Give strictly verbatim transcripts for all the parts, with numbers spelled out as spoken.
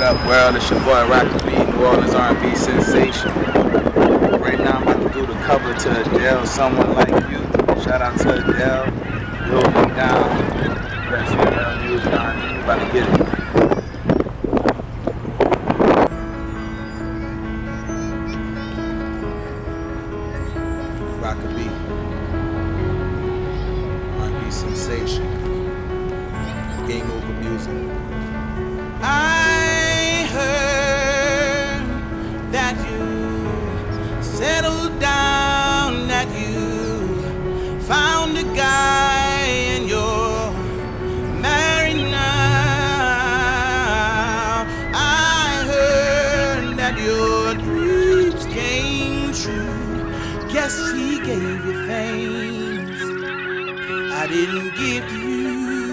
up, world? It's your boy Rocky B, New Orleans R and B sensation. Right now I'm about to do the cover to Adele, Someone Like You. Shout out to Adele. You hold me down. That's Adele music R and B. About to get it. Rocky B, R and B sensation. Game over music. I heard that you settled down, that you found a guy and you're married now. I heard that your dreams came true. Guess he gave you things I didn't give to you.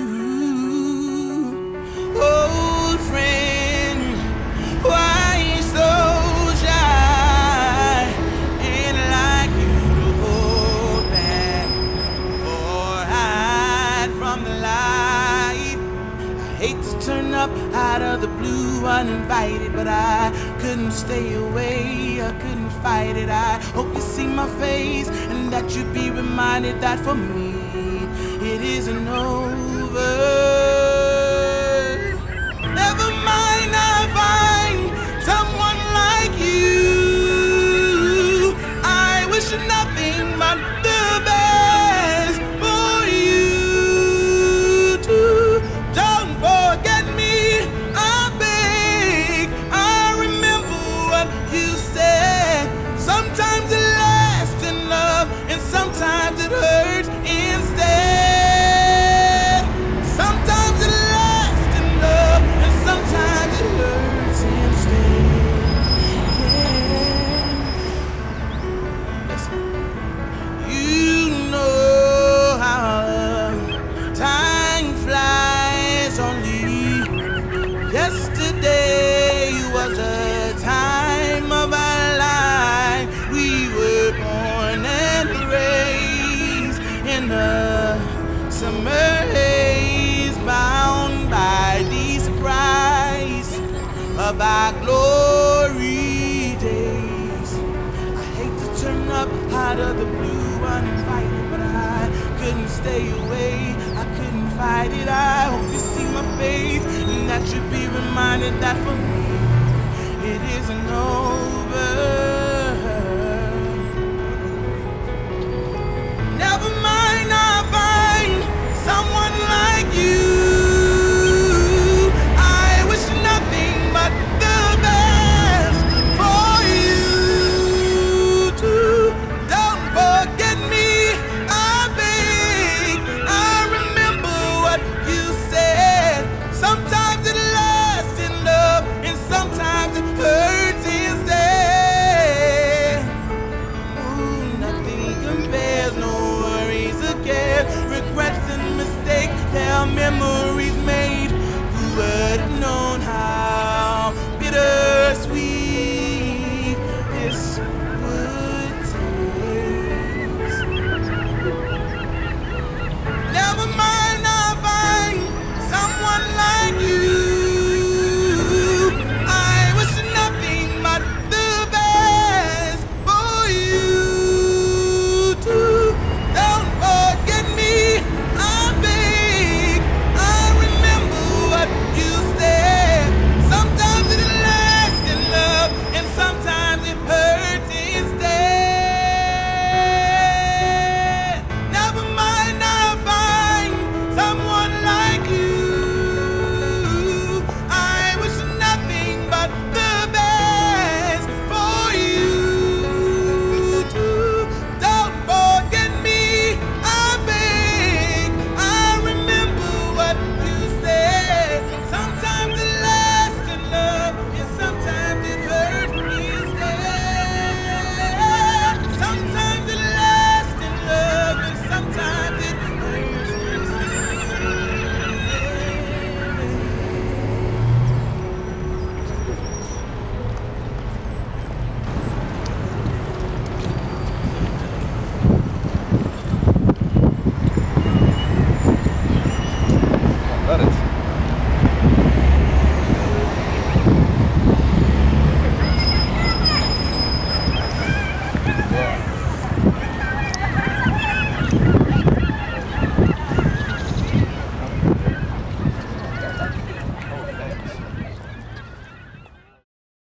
Old friend, why you so shy? Ain't like you to hold back or hide from the light. I hate to turn up out of the blue uninvited, but I couldn't stay away, I couldn't fight it. I hope you see my face and that you be reminded that for me it isn't over. Never mind, I'll find someone like you. I wish nothing but the best for you too. Don't forget me, I beg. I remember what you said. Sometimes it lasts in love, and sometimes it hurts instead. Sometimes it lasts in love, and sometimes it hurts instead. Yeah. Listen. You know how time flies. Only yesterday was a time of our life. We were born and raised in the summer haze, bound by the surprise of our glory days. I hate to turn up out of the blue uninvited, but I couldn't stay away, I couldn't fight it. I hope you see my face and that you be reminded that for me it isn't over. Never mind, I'll find someone like you. I wish nothing but the best for you too. Don't forget me, I beg. I remember what you said. Sometimes it lasts in love, and sometimes it hurts instead. Ooh, nothing compares, no worries again. Regrets and mistakes, they're memories.